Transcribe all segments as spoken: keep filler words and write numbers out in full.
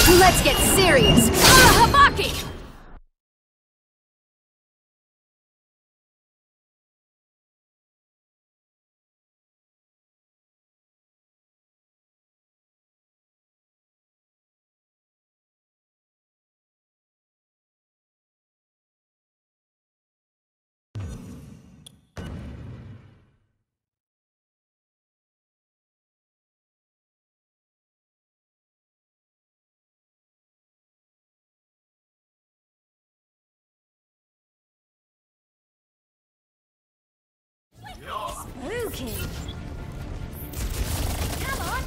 Let's get serious! Ah, Habaki! Spooky! Come on!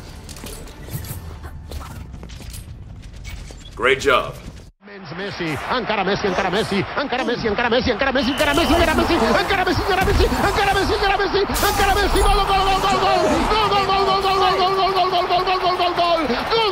Great job. Messi, encara Messi, encara Messi, encara Messi, encara Messi, encara Messi, encara Messi, encara Messi, encara Messi, encara Messi, encara Messi, encara Messi, encara Messi, gol, gol, gol, gol, gol, gol, gol, gol, gol, gol, gol, gol, gol, gol, gol, gol, gol, gol,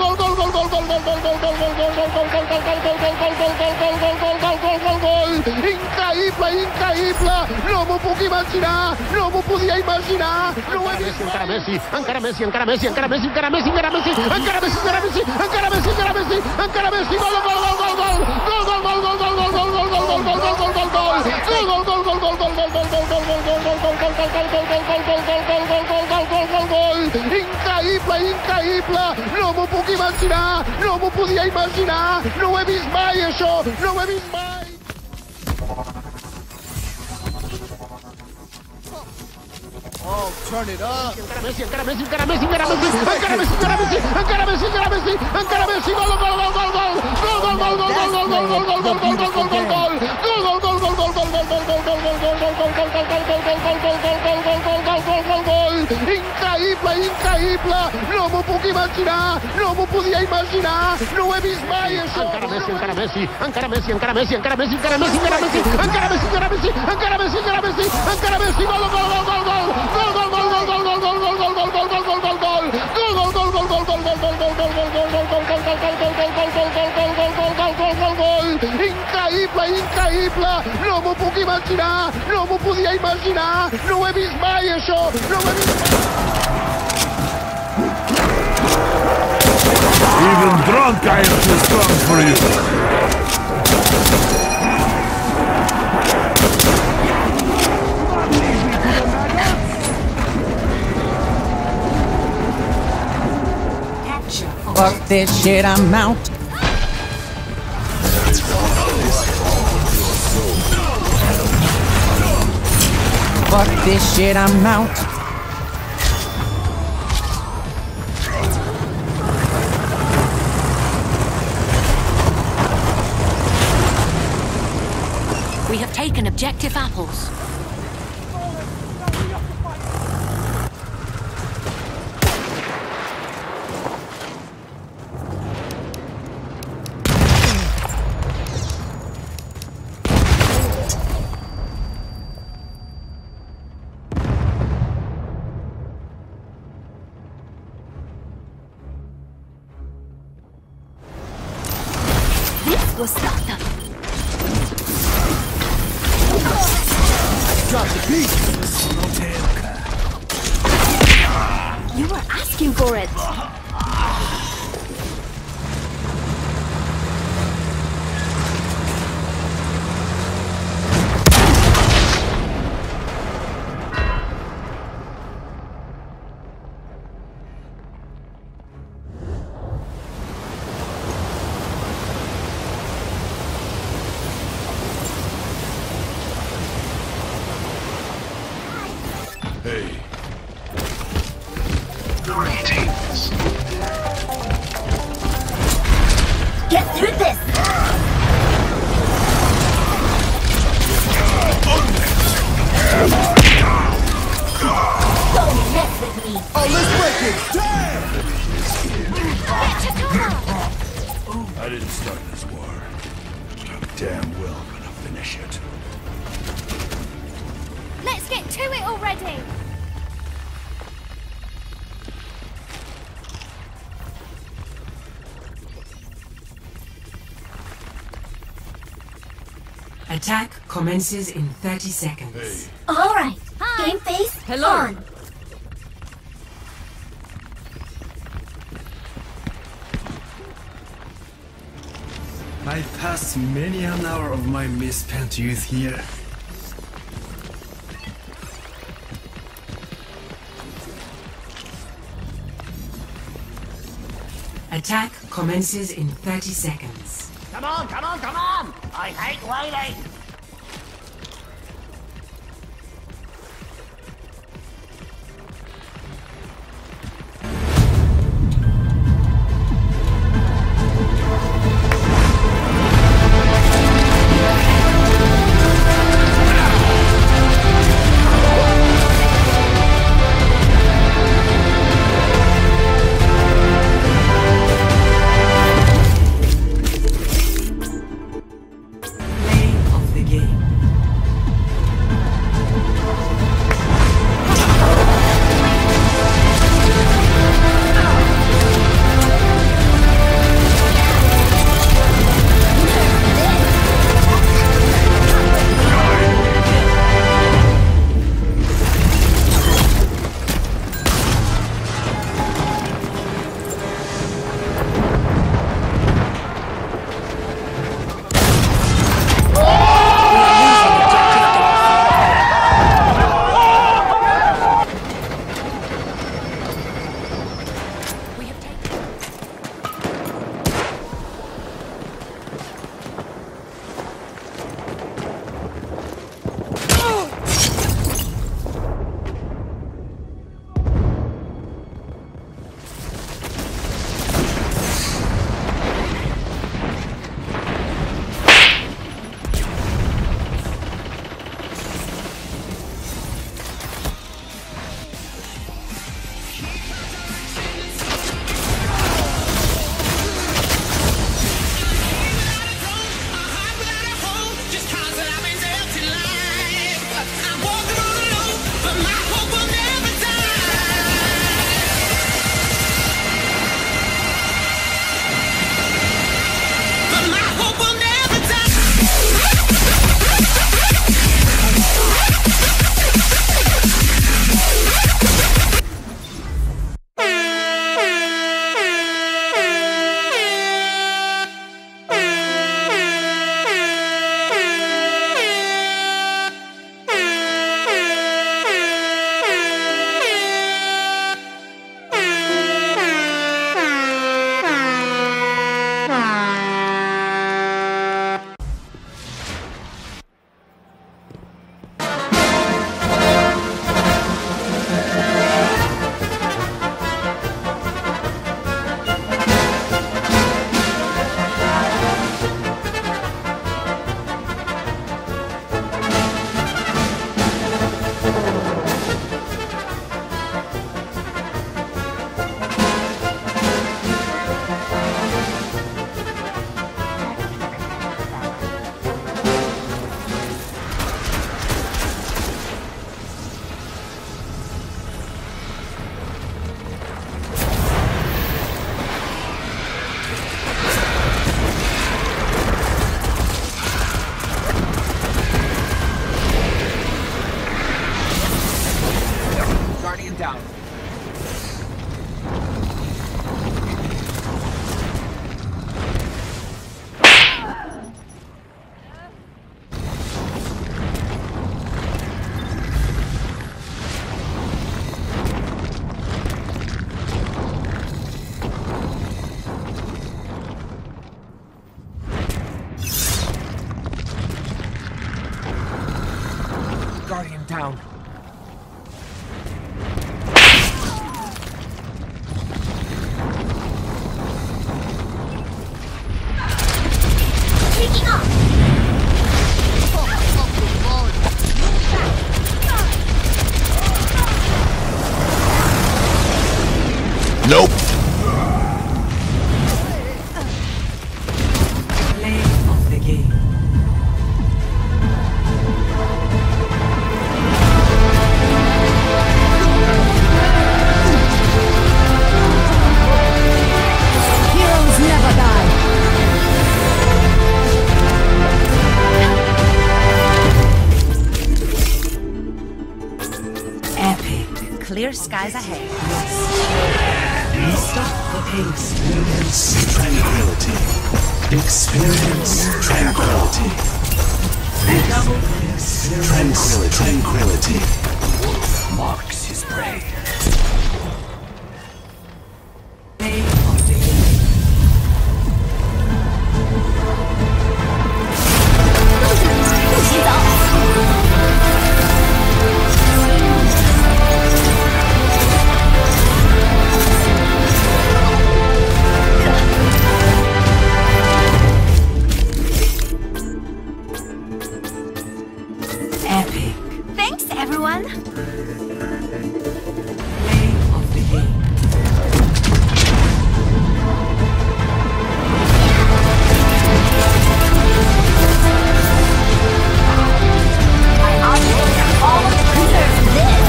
increïble, increïble, no m'ho puc imaginar, no m'ho podia imaginar, no ho he vist. Encara Messi, encara Messi, encara Messi, encara Messi, encara Messi, encara Messi, encara Messi, encara Messi, encara Messi, encara Messi, encara Messi, gol, gol, gol, gol, gol, gol, gol, gol, gol, gol, gol, gol, gol, gol, gol, gol, gol, gol, increïble, increïble, no m'ho puc imaginar, no m'ho podia imaginar, no ho he vist mai això, no ho he vist mai. Oh, turn it up. Encara Messi, encara Messi, encara Messi, encara Messi, encara Messi, encara Messi, encara Messi, encara Messi, encara Messi, gol, gol, gol, gol, gol, gol, gol, gol, gol, gol, gol, gol, gol, gol, gol, gol, increïble, increïble, no m'ho puc imaginar, no m'ho podia imaginar, no ho he vist mai això. Encara Messi, encara Messi, encara Messi, encara Messi, encara Messi, encara Messi, encara Messi, encara Messi, encara Messi, encara Messi, encara Messi, encara Messi, gol, gol, gol, gol, gol, gol, gol, gol, gol, gol, gol, gol, gol, gol, gol, gol, gol, gol, increïble, increïble, no m'ho puc imaginar, no m'ho podia imaginar, no ho he vist mai això, no ho he vist mai. Even drunk I am too strong for you. Fuck this shit, I'm out. Fuck this shit, I'm out. We have taken objective apples. We'll stop them. Drop the beat. You were asking for it. Hey. Greetings. Get through this! Don't mess with me! Oh, let's break it. Damn! I didn't start this war. But I'm damn well gonna finish it. Let's get to it already! Attack commences in thirty seconds. Hey. All right. Hi. Game face. Hello. On. I passed many an hour of my misspent youth here. Attack commences in thirty seconds. Come on, come on, come on! I hate waiting! down. Taking off. Nope. Play of the game. Heroes never die. Epic. Clear skies ahead. Stop the pace. Tranquility. Experience tranquility. Tranquility. Tranquility. Wolf marks his prey. Epic. Thanks, everyone. Play of the game. My audience almost deserves this.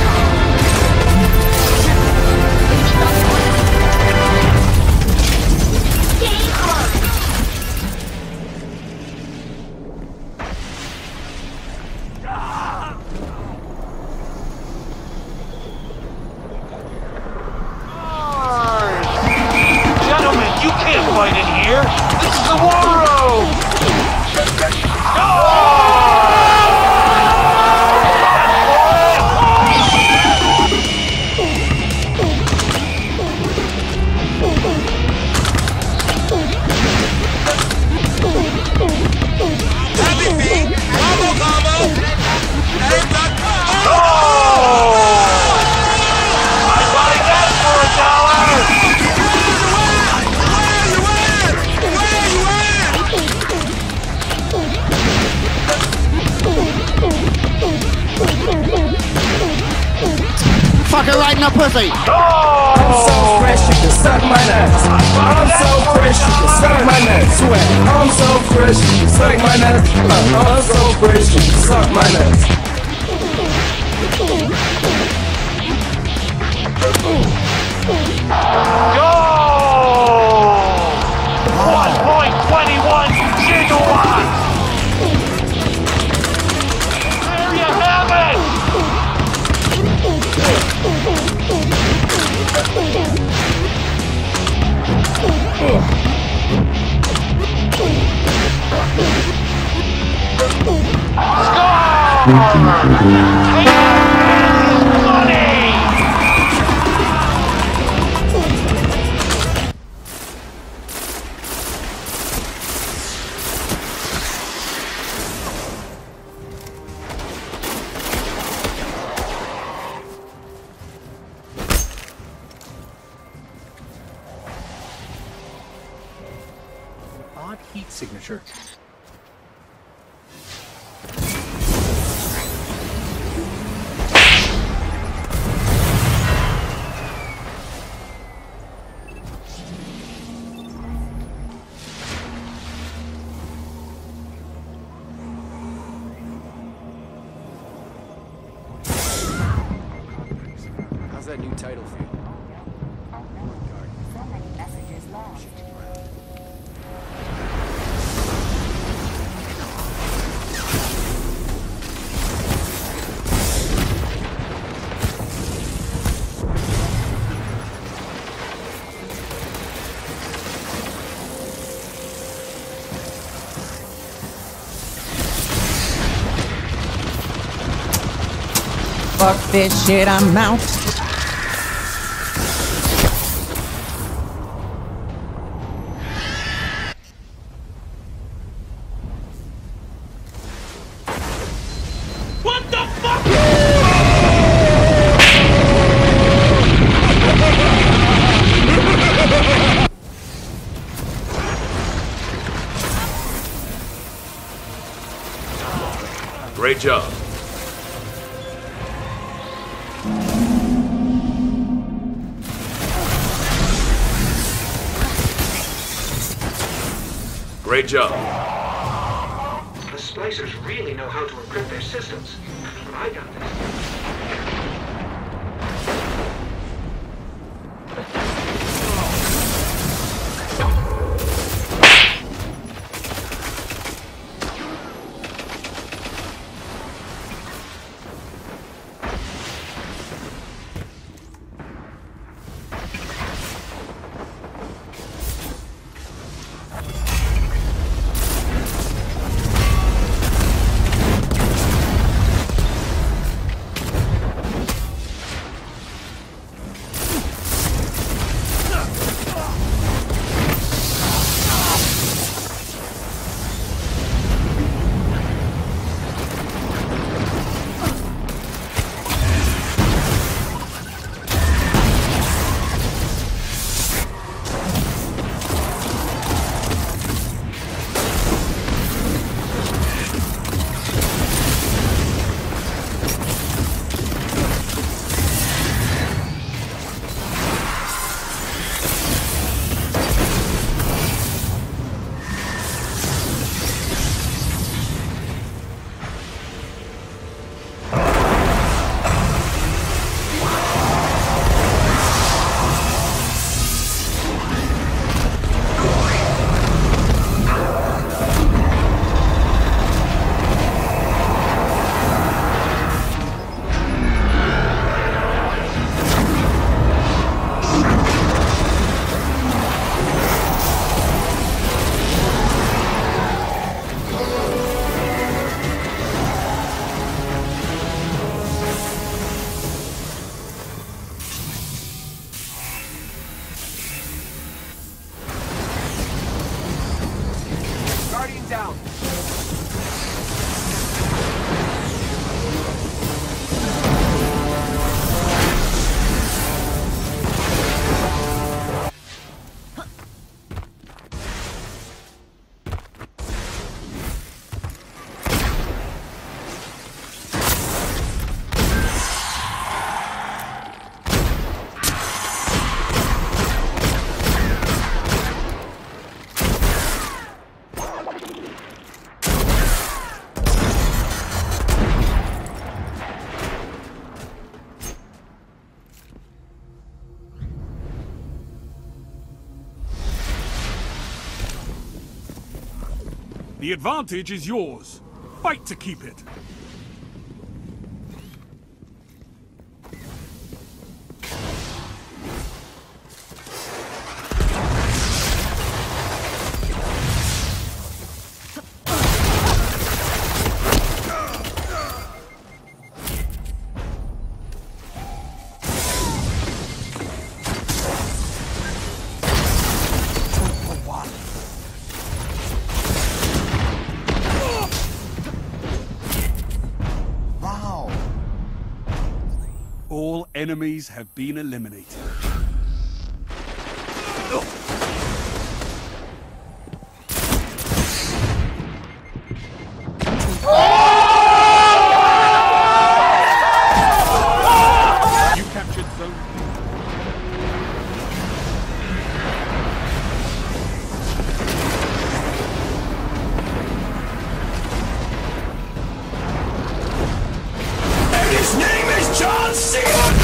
Game on. Gentlemen, you can't fight in here! This is the war room! I'd buy that for a dollar! Fucking right in the pussy. I'm so fresh you can suck my nuts. I'm so fresh you can suck my nuts. Sweat. I'm so fresh you can suck my nuts. I'm so fresh you can suck my nuts. Go! one point two one gigawatts! There you have it! Odd heat signature. How's that new title feel? So many messages lost. Fuck this shit, I'm out. What the fuck? Great job. Great job. The splicers really know how to encrypt their systems. I got this. Guardian down. The advantage is yours. Fight to keep it. All enemies have been eliminated. You captured zone. And his name is John Cena!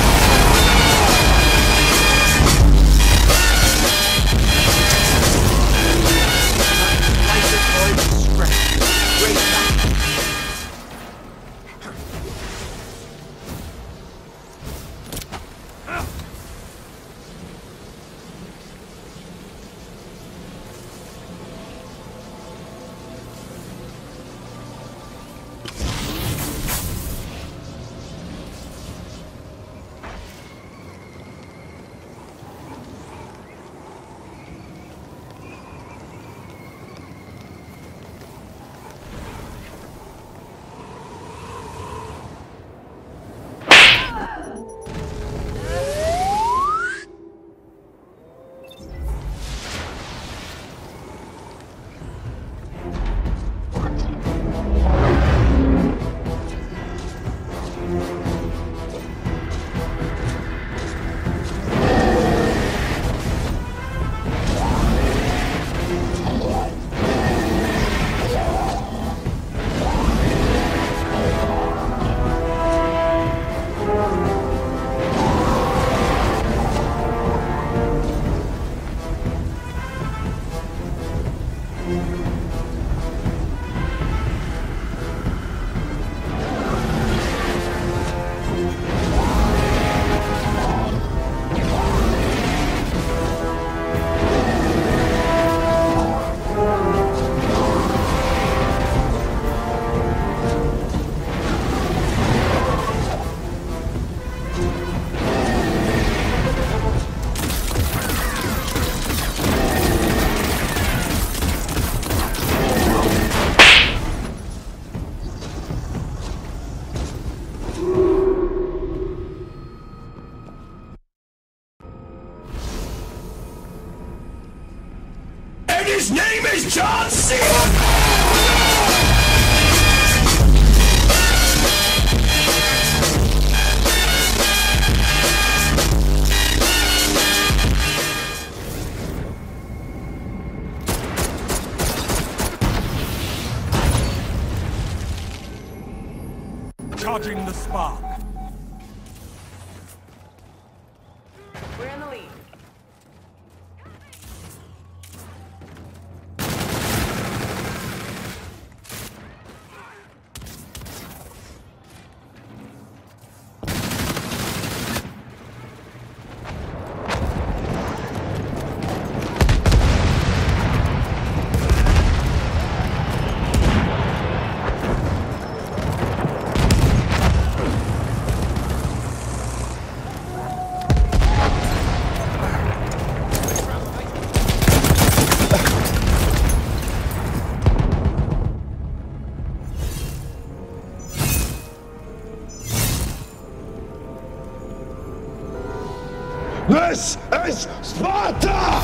His name is John Cena! Charging the spark. We're in the lead. This is Sparta!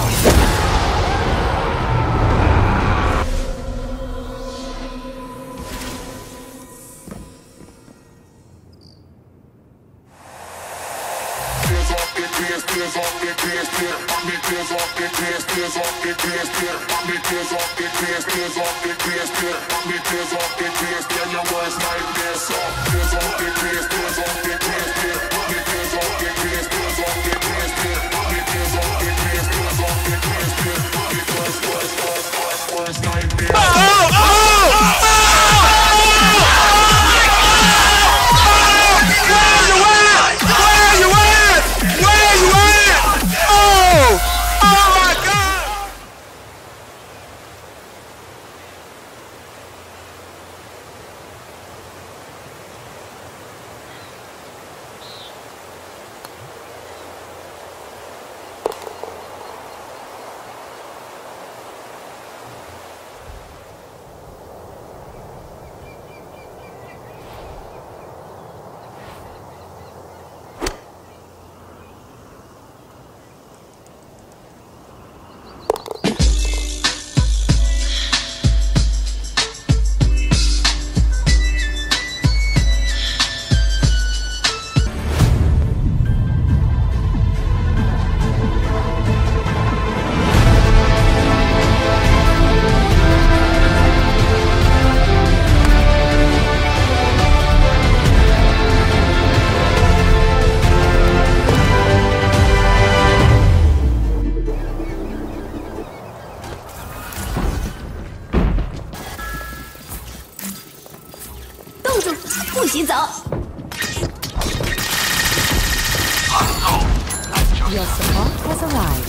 Your support has arrived.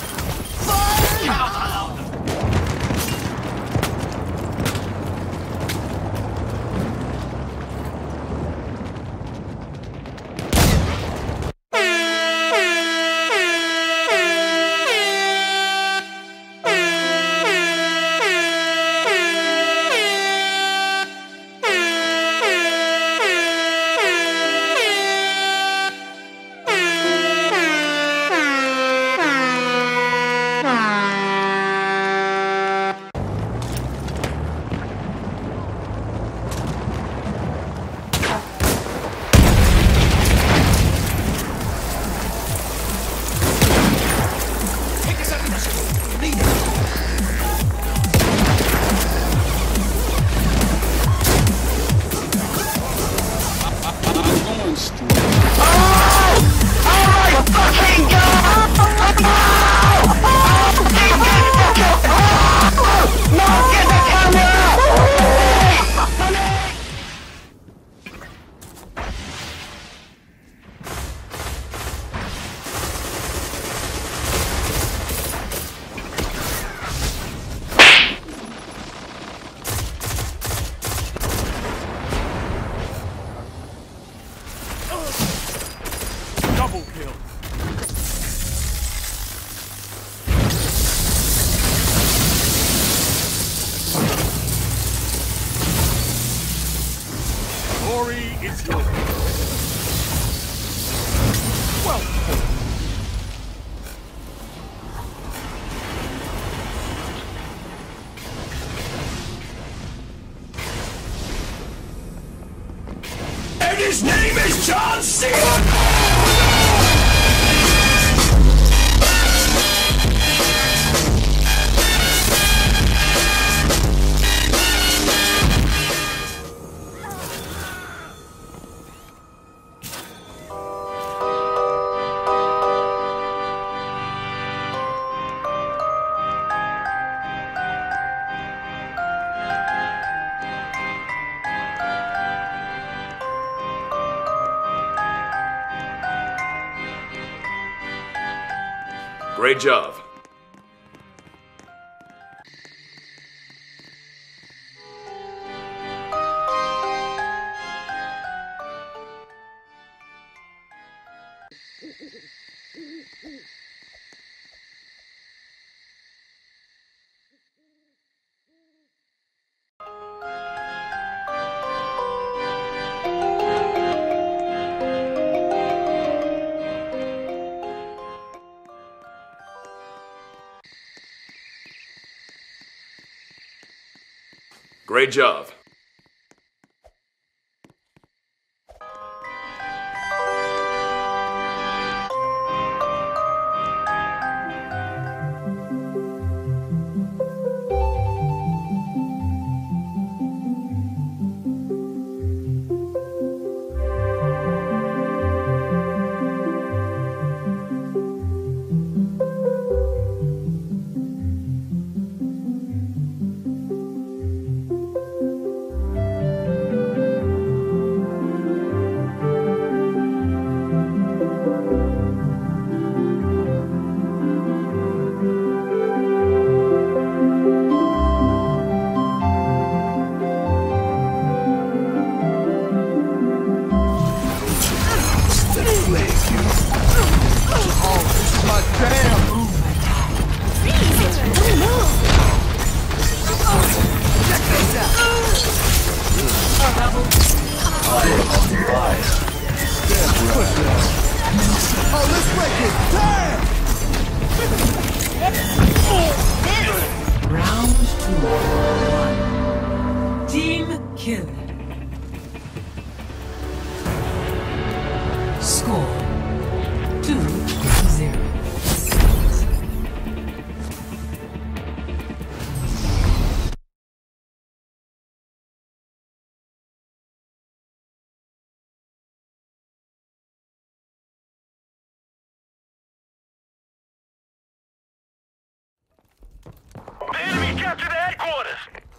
Double kill. Glory is yours. Well played. And his name is John Cena! Great job. Great job. Round two. One. Team kill. Score two zero. The enemy captured the headquarters!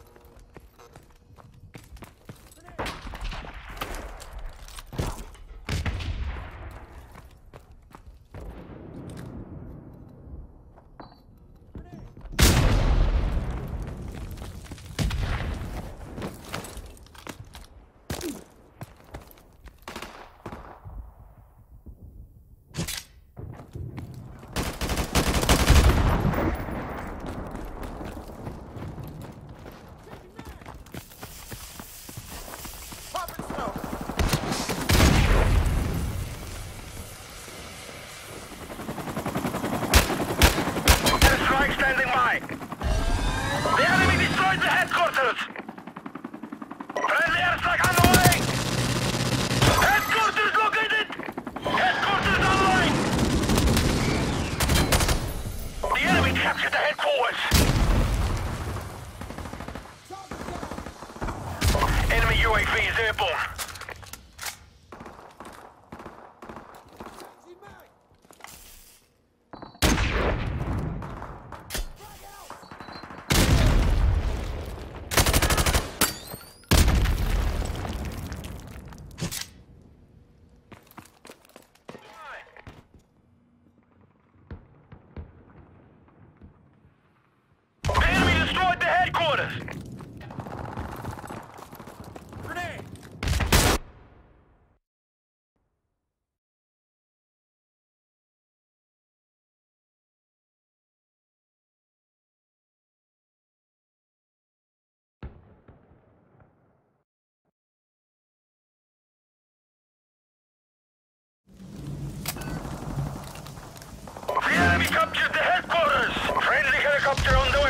Standing by. The enemy destroyed the headquarters. Friendly airstrike on the way. Headquarters located. Headquarters online. The enemy captured the headquarters. Enemy U A V is airborne. The enemy captured the headquarters! Friendly helicopter on the